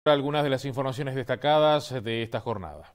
Algunas de las informaciones destacadas de esta jornada.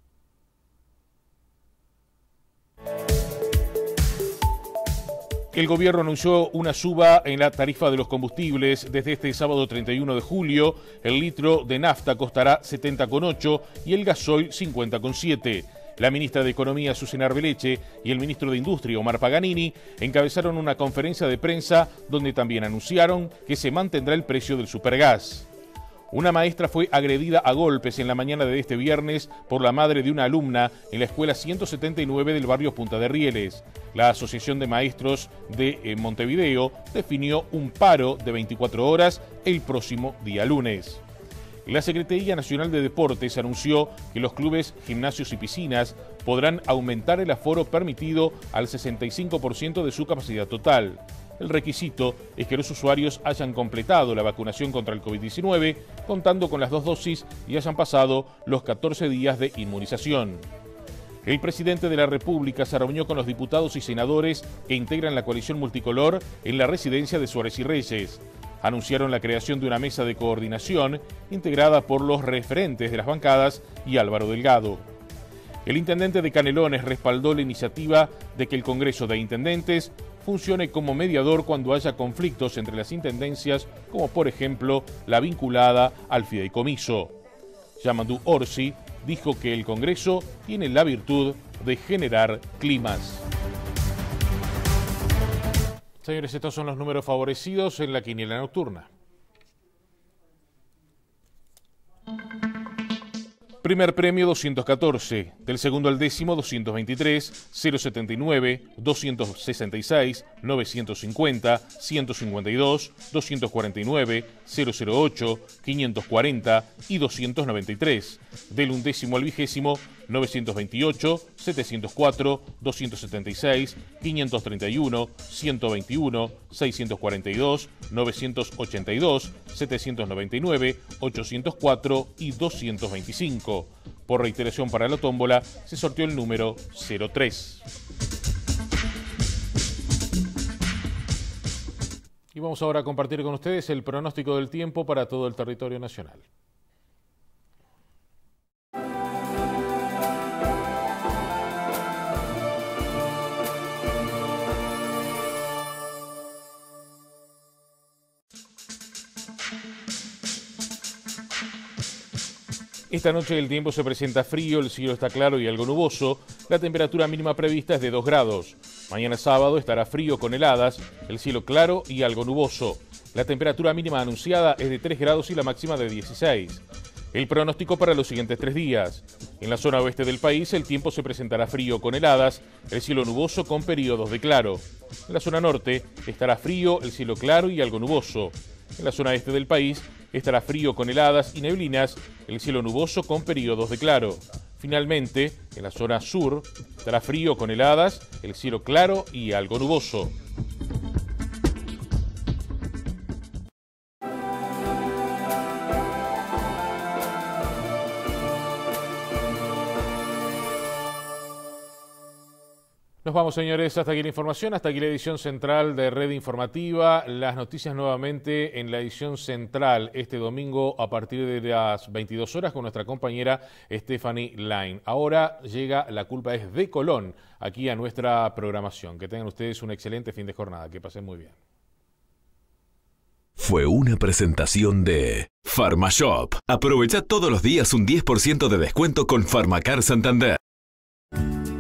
El gobierno anunció una suba en la tarifa de los combustibles. Desde este sábado 31 de julio, el litro de nafta costará 70,8 y el gasoil 50,7. La ministra de Economía, Susana Arbeleche, y el ministro de Industria, Omar Paganini, encabezaron una conferencia de prensa donde también anunciaron que se mantendrá el precio del supergas. Una maestra fue agredida a golpes en la mañana de este viernes por la madre de una alumna en la escuela 179 del barrio Punta de Rieles. La Asociación de Maestros de Montevideo definió un paro de 24 horas el próximo día lunes. La Secretaría Nacional de Deportes anunció que los clubes, gimnasios y piscinas podrán aumentar el aforo permitido al 65% de su capacidad total. El requisito es que los usuarios hayan completado la vacunación contra el COVID-19, contando con las 2 dosis y hayan pasado los 14 días de inmunización. El presidente de la República se reunió con los diputados y senadores que integran la coalición multicolor en la residencia de Suárez y Reyes. Anunciaron la creación de una mesa de coordinación integrada por los referentes de las bancadas y Álvaro Delgado. El intendente de Canelones respaldó la iniciativa de que el Congreso de Intendentes funcione como mediador cuando haya conflictos entre las intendencias, como por ejemplo la vinculada al fideicomiso. Yamandu Orsi dijo que el Congreso tiene la virtud de generar climas. Señores, estos son los números favorecidos en la quiniela nocturna. Primer premio 214, del segundo al décimo 223, 079, 266, 950, 152, 249, 008, 540 y 293. Del undécimo al vigésimo 928, 704, 276, 531, 121, 642, 982, 799, 804 y 225. Por reiteración para la tómbola, se sorteó el número 03. Y vamos ahora a compartir con ustedes el pronóstico del tiempo para todo el territorio nacional. Esta noche el tiempo se presenta frío, el cielo está claro y algo nuboso. La temperatura mínima prevista es de 2 grados. Mañana sábado estará frío con heladas, el cielo claro y algo nuboso. La temperatura mínima anunciada es de 3 grados y la máxima de 16. El pronóstico para los siguientes 3 días. En la zona oeste del país el tiempo se presentará frío con heladas, el cielo nuboso con periodos de claro. En la zona norte estará frío, el cielo claro y algo nuboso. En la zona este del país estará frío con heladas y neblinas, el cielo nuboso con periodos de claro. Finalmente, en la zona sur estará frío con heladas, el cielo claro y algo nuboso. Nos vamos, señores, hasta aquí la información, hasta aquí la edición central de Red Informativa. Las noticias nuevamente en la edición central este domingo a partir de las 22 horas con nuestra compañera Stephanie Line. Ahora llega La Culpa es de Colón aquí a nuestra programación. Que tengan ustedes un excelente fin de jornada, que pasen muy bien. Fue una presentación de Farmashop. Aprovecha todos los días un 10% de descuento con Farmacar Santander.